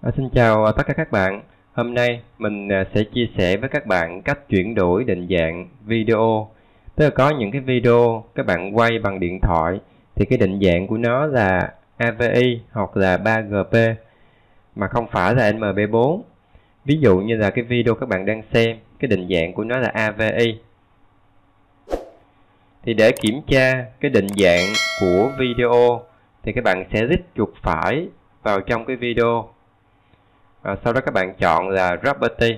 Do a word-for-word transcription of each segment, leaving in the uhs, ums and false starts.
À, xin chào tất cả các bạn. Hôm nay mình sẽ chia sẻ với các bạn cách chuyển đổi định dạng video. Tức là có những cái video các bạn quay bằng điện thoại thì cái định dạng của nó là a vê i hoặc là ba G P mà không phải là M P bốn. Ví dụ như là cái video các bạn đang xem, cái định dạng của nó là a vê i. Thì để kiểm tra cái định dạng của video thì các bạn sẽ click chuột phải vào trong cái video. À, sau đó các bạn chọn là Property.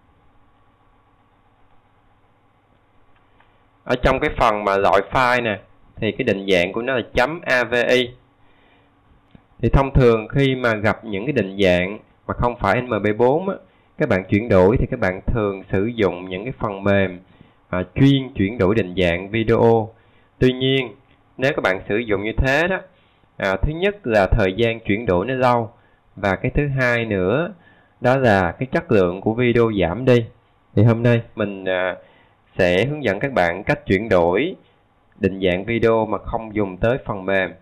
Ở trong cái phần mà loại file nè thì cái định dạng của nó là .avi. Thì thông thường khi mà gặp những cái định dạng mà không phải M P bốn á, các bạn chuyển đổi thì các bạn thường sử dụng những cái phần mềm à, chuyên chuyển đổi định dạng video. Tuy nhiên nếu các bạn sử dụng như thế đó, à, thứ nhất là thời gian chuyển đổi nó lâu, và cái thứ hai nữa đó là cái chất lượng của video giảm đi. Thì hôm nay mình à, sẽ hướng dẫn các bạn cách chuyển đổi định dạng video mà không dùng tới phần mềm.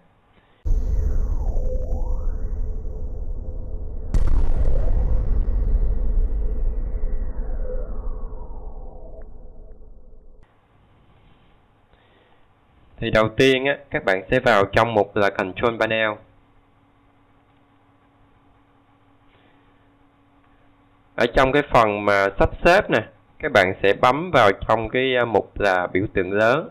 Thì đầu tiên á, các bạn sẽ vào trong mục là Control Panel. Ở trong cái phần mà sắp xếp nè, các bạn sẽ bấm vào trong cái mục là biểu tượng lớn.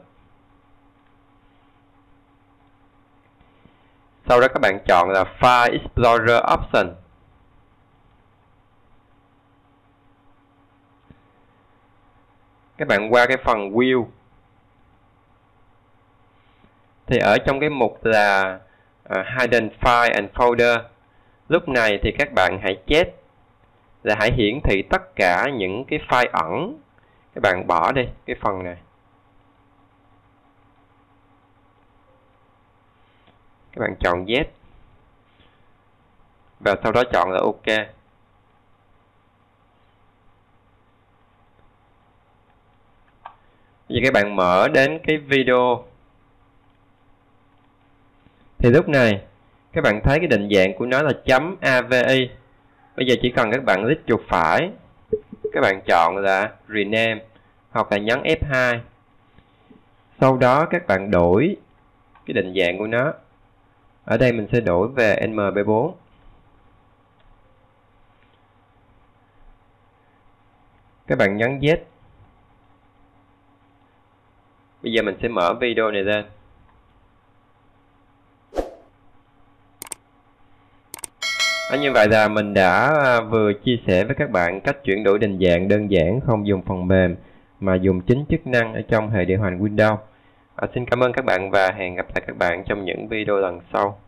Sau đó các bạn chọn là File Explorer Option. Các bạn qua cái phần View. Thì ở trong cái mục là uh, Hidden File and Folder, lúc này thì các bạn hãy check là hãy hiển thị tất cả những cái file ẩn. Các bạn bỏ đi cái phần này. Các bạn chọn Yes. Và sau đó chọn là OK. Bây giờ các bạn mở đến cái video. Thì lúc này các bạn thấy cái định dạng của nó là .avi. Bây giờ chỉ cần các bạn click chuột phải, các bạn chọn là Rename hoặc là nhấn F hai. Sau đó các bạn đổi cái định dạng của nó. Ở đây mình sẽ đổi về M P bốn. Các bạn nhấn Yes. Bây giờ mình sẽ mở video này lên. À, như vậy là mình đã vừa chia sẻ với các bạn cách chuyển đổi định dạng đơn giản không dùng phần mềm mà dùng chính chức năng ở trong hệ điều hành Windows. À, xin cảm ơn các bạn và hẹn gặp lại các bạn trong những video lần sau.